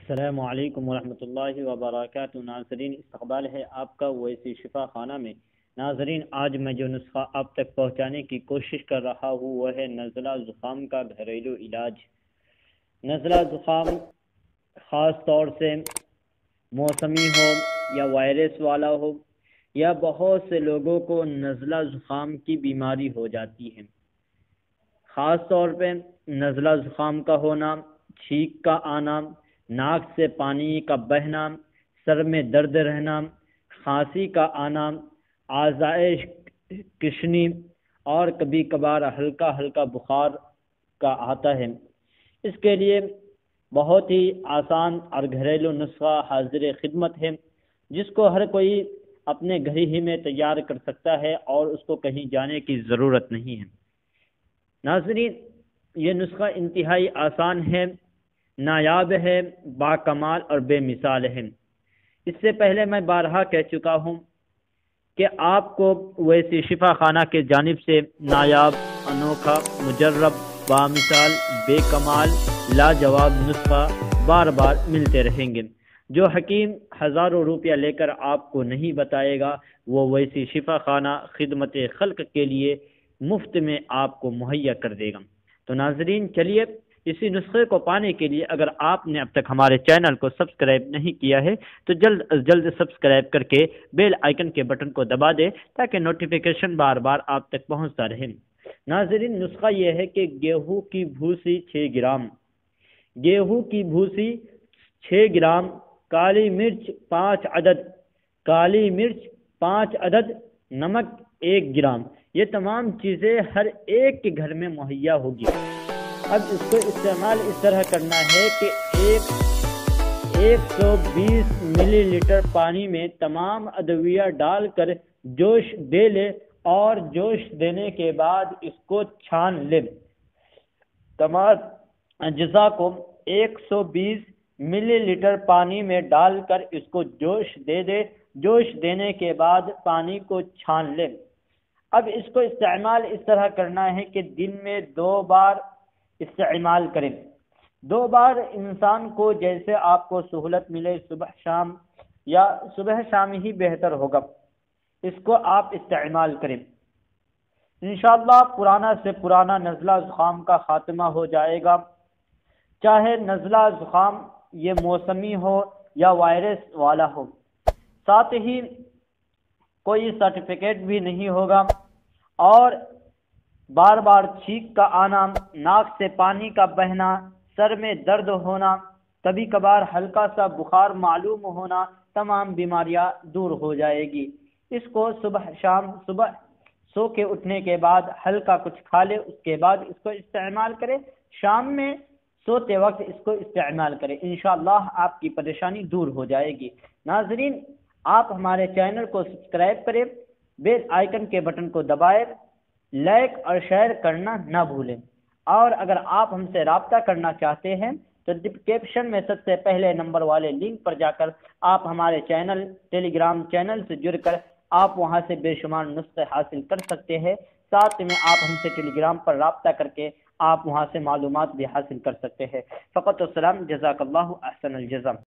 السلام علیکم ورحمۃ اللہ وبرکاتہ۔ ناظرین، استقبال ہے آپ کا ویسی شفا خانہ میں۔ ناظرین، آج میں جو نسخہ آپ تک پہنچانے کی کوشش کر رہا ہوں وہ ہے نزلہ زکام کا گھریلو علاج۔ نزلہ زکام خاص طور سے موسمی ہو یا وائرس والا ہو، یا بہت سے لوگوں کو نزلہ زکام کی بیماری ہو جاتی ہے۔ خاص طور پہ نزلہ زکام کا ہونا، چھینک کا آنا، ناک سے پانی کا بہنا، سر میں درد رہنا، کھانسی کا آنا، اعضائے کشنی اور کبھی کبھار ہلکا ہلکا بخار کا آتا ہے۔ اس کے لیے بہت ہی آسان اور گھریلو نسخہ حاضر خدمت ہے، جس کو ہر کوئی اپنے گھر ہی میں تیار کر سکتا ہے اور اس کو کہیں جانے کی ضرورت نہیں ہے۔ ناظرین، یہ نسخہ انتہائی آسان ہے، نایاب ہے، باکمال اور بے مثال ہے۔ اس سے پہلے میں بارہا کہہ چکا ہوں کہ آپ کو ویسی شفا خانہ کے جانب سے نایاب، انوکھا، مجرب، بامثال، بے کمال، لاجواب نسخہ بار بار ملتے رہیں گے۔ جو حکیم ہزاروں روپیہ لے کر آپ کو نہیں بتائے گا، وہ ویسی شفا خانہ خدمت خلق کے لیے مفت میں آپ کو مہیا کر دے گا۔ تو ناظرین، چلیے اسی نسخے کو پانے کے لیے اگر آپ نے اب تک ہمارے چینل کو سبسکرائب نہیں کیا ہے تو جلد از جلد سبسکرائب کر کے بیل آئیکن کے بٹن کو دبا دیں تاکہ نوٹیفیکیشن بار بار آپ تک پہنچتا رہے۔ ناظرین، نسخہ یہ ہے کہ گیہوں کی بھوسی 6 گرام، گیہوں کی بھوسی 6 گرام، کالی مرچ 5 عدد، کالی مرچ 5 عدد، نمک 1 گرام، یہ تمام چیزیں ہر ایک کے گھر میں مہیا ہوگی۔ اب اس کو استعمال اس طرح کرنا ہے کہ 120 ملی لیٹر پانی میں تمام ادویہ ڈال کر جوش دے لے اور جوش دینے کے بعد اس کو چھان لے۔ تمام اجزاء کو 120 ملی لیٹر پانی میں ڈال کر اس کو جوش دے دے۔ جوش دینے کے بعد پانی کو چھان لے۔ اب اس کو استعمال اس طرح کرنا ہے کہ دن میں 2 بار استعمال کریں۔ 2 بار انسان کو جیسے آپ کو سہولت ملے، صبح شام یا صبح شام ہی بہتر ہوگا، اس کو آپ استعمال کریں۔ انشاءاللہ پرانا سے پرانا نزلہ زکام کا خاتمہ ہو جائے گا۔ چاہے نزلہ زکام یہ موسمی ہو یا وائرس والا ہو، ساتھ ہی کوئی سرٹیفکیٹ بھی نہیں ہوگا، اور بار بار چھینک کا آنا، ناک سے پانی کا بہنا، سر میں درد ہونا، کبھی کبھار ہلکا سا بخار معلوم ہونا، تمام بیماریاں دور ہو جائے گی۔ اس کو صبح شام، صبح سو کے اٹھنے کے بعد ہلکا کچھ کھا لے، اس کے بعد اس کو استعمال کرے، شام میں سوتے وقت اس کو استعمال کرے، انشاءاللہ آپ کی پریشانی دور ہو جائے گی۔ ناظرین، آپ ہمارے چینل کو سبسکرائب کریں، بیل آئیکن کے بٹن کو دبائیں، لائک اور شیئر کرنا نہ بھولیں، اور اگر آپ ہم سے رابطہ کرنا چاہتے ہیں تو ڈسکرپشن میں سب سے پہلے نمبر والے لنک پر جا کر آپ ہمارے چینل، ٹیلی گرام چینل سے جڑ کر آپ وہاں سے بے شمار نسخے حاصل کر سکتے ہیں۔ ساتھ میں آپ ہم سے ٹیلی گرام پر رابطہ کر کے آپ وہاں سے معلومات بھی حاصل کر سکتے ہیں۔ فقط و سلام، جزاک اللہ احسن الجزا۔